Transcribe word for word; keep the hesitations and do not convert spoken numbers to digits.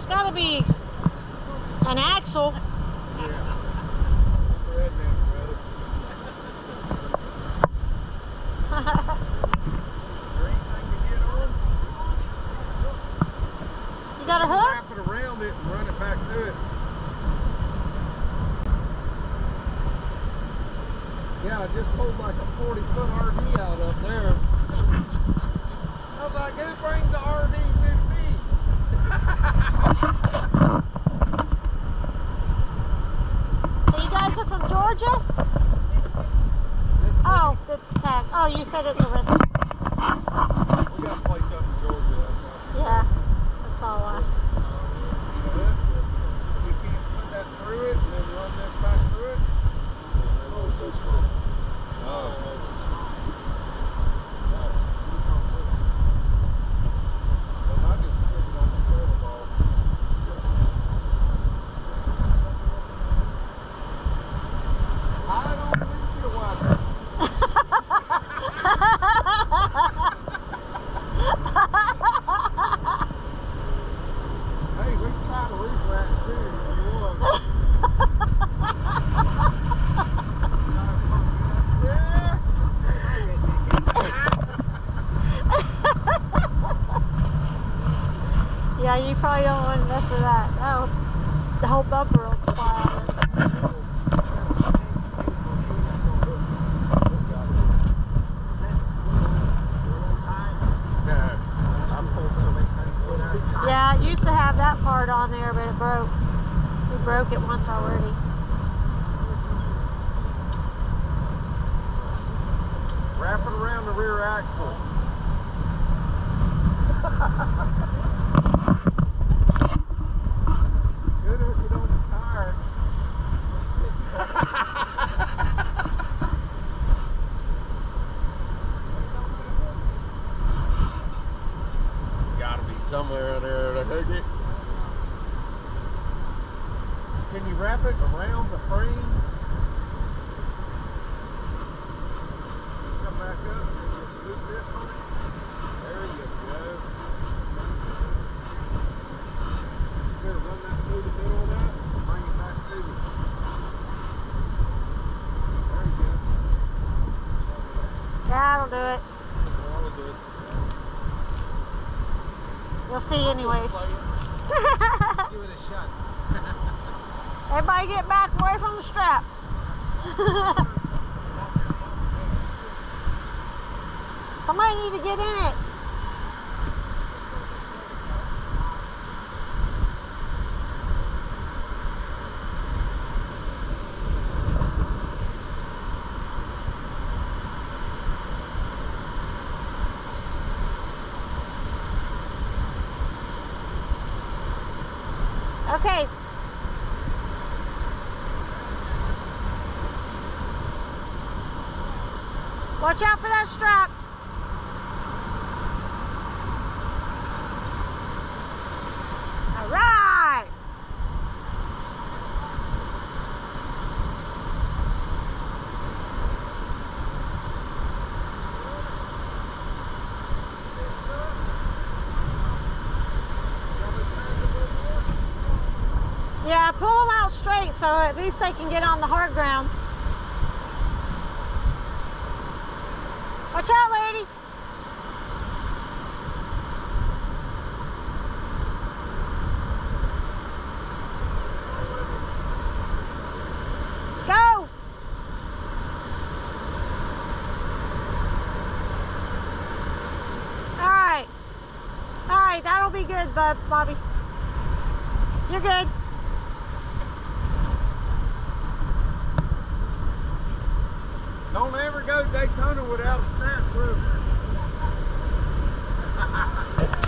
there's got to be an axle. Yeah. Redneck, brother. You got a hook? Wrap it around it and run it back through it. Yeah, I just pulled like a forty foot R V out up there. I was like, who brings the R V to the beach? So you guys are from Georgia? Oh, the tag. Oh, you said it's a rental. We got a place up in Georgia, that's why. Yeah, that's all I. You can't put that through it and then run this back through it. Oh. Well, I just stick it on the trailer ball. I don't windshield wiper. Hey, we can try to roof rack too if you want. Yeah. Yeah, you probably don't want to mess with that. That'll, the whole bumper will fly out of it. Yeah, it used to have that part on there, but it broke. We broke it once already. Wrap it around the rear axle. Good if you don't tire. Gotta be somewhere in there to hook it. Can you wrap it around the frame? Come back up and just loop this on it. There you go. Better run that through the middle of that and bring it back to you. There you go. That'll do it. That'll do it. You'll see anyways. Give it a shot. Everybody get back away from the strap. Somebody need to get in it. Okay. Watch out for that strap. All right. Yeah, pull them out straight so at least they can get on the hard ground. Watch out, lady. Go. All right. All right, that'll be good, bub, Bobby. You're good. Don't ever go Daytona without a snatch rope.